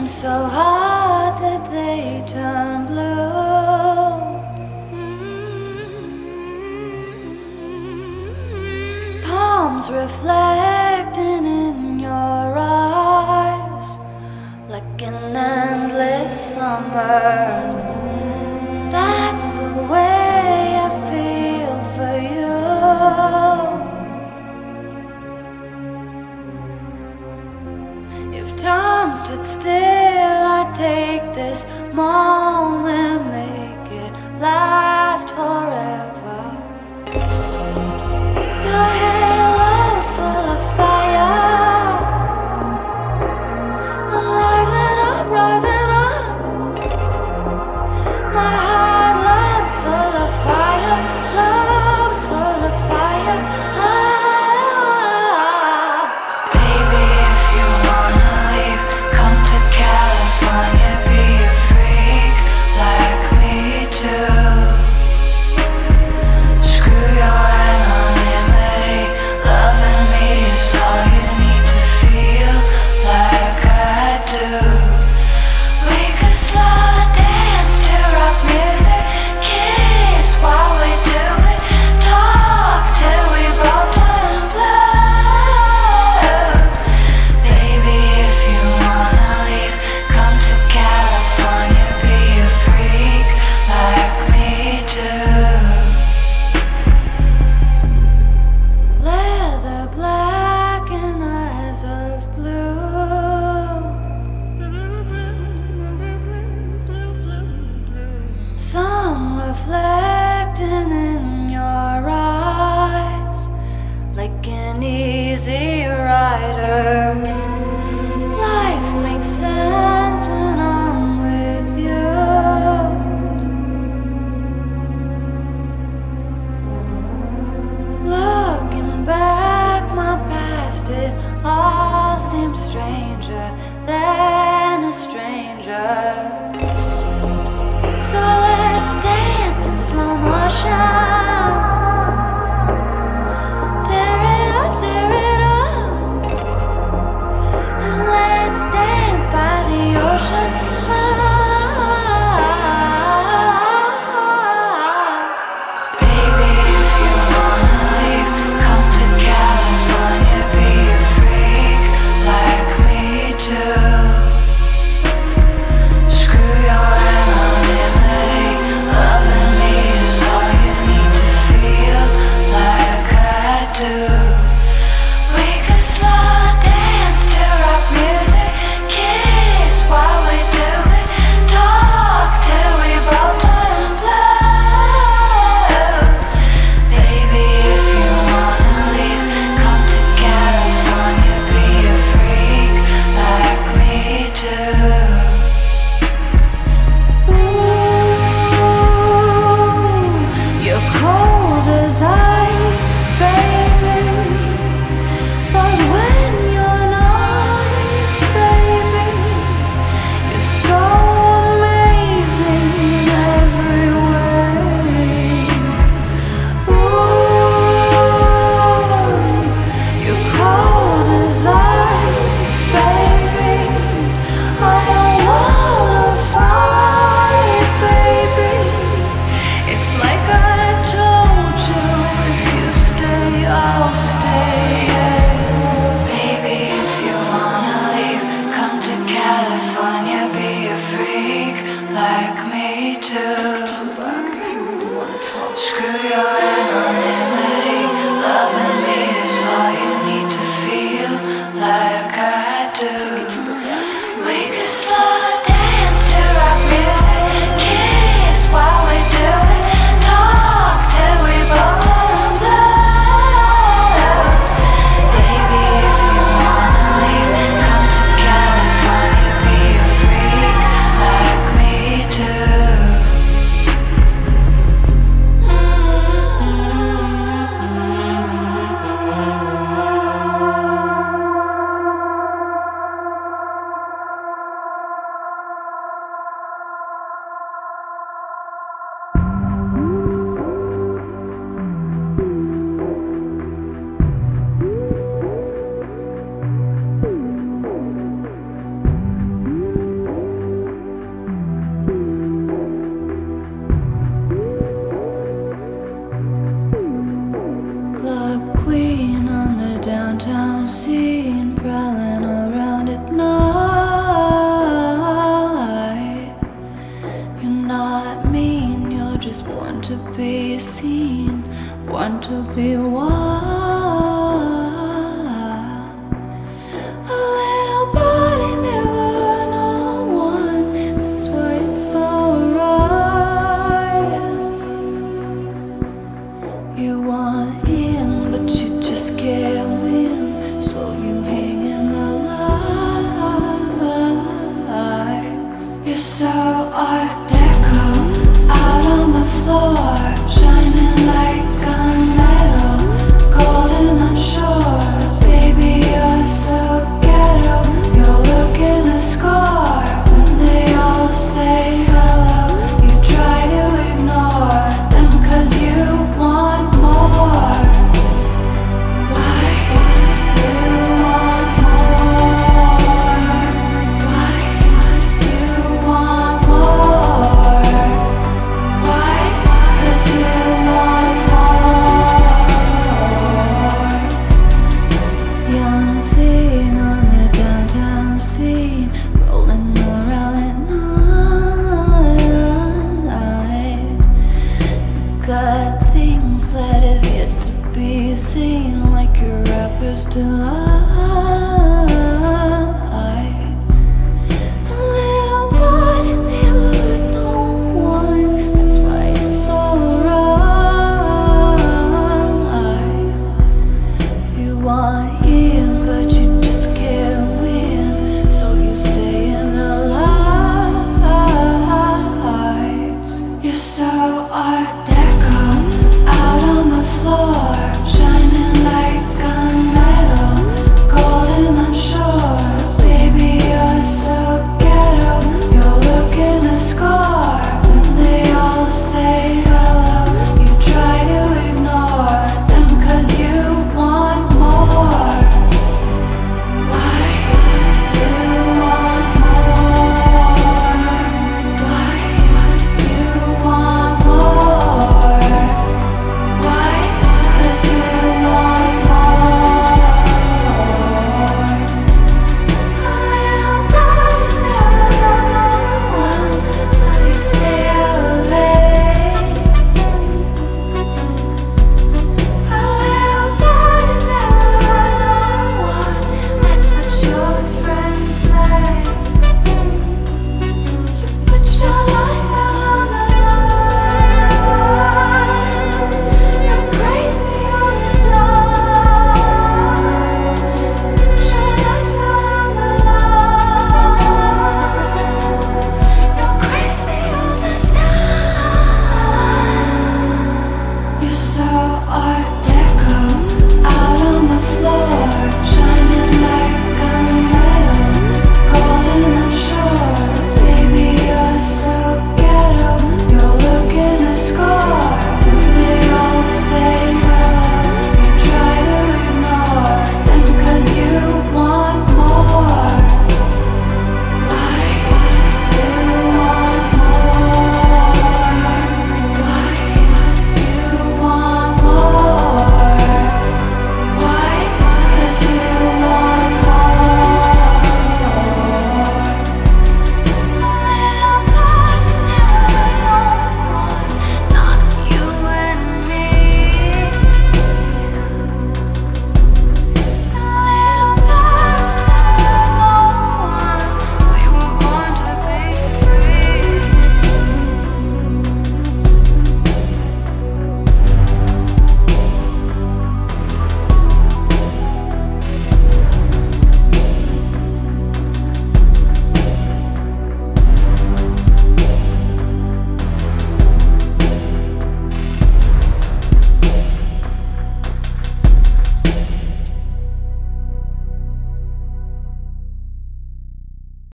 so hot that they turn blue. Palms reflecting in your eyes like an endless summer. That's the way I feel for you. If time stood still, I'd take this moment, make it last forever. Your halo's full of fire. I'm rising up, rising up. My heart love's full of fire, love's full of fire. Baby, if you wanna leave, come to California, be a freak like me too. Screw your anonymity, loving me is all you need to feel like I do. We could slow dance to rock music, kiss while we do it, talk till we both turn blue. Baby, if you wanna leave, come to California, be a freak like me too. Leather black and eyes of blue. Some reflecting in your eyes like an easy rider. Life makes sense when I'm with you. Looking back, my past, it all seems stranger than a stranger. So let's dance in slow motion. Tear it up, and let's dance by the ocean. Baby, if you wanna leave, come to California, be a freak like me too. Screw your anonymity, loving me is all you need to born to be wild. A little body never hurt no one. That's why it's alright. You want in, but you just can't win. So you hang in the lights. You're so Art Deco, out on the floor, shining like a metal, golden unsure. Baby, you're so ghetto. You're looking to score. When they all say hello, you try to ignore them 'cause you want more. Why you want more? Why you want more? Why? 'Cause you want more. Young thing on the downtown scene, rolling around at night. Got things that have yet to be seen, like your rapper's delight. A little body never hurt no one. That's why it's alright. You want it.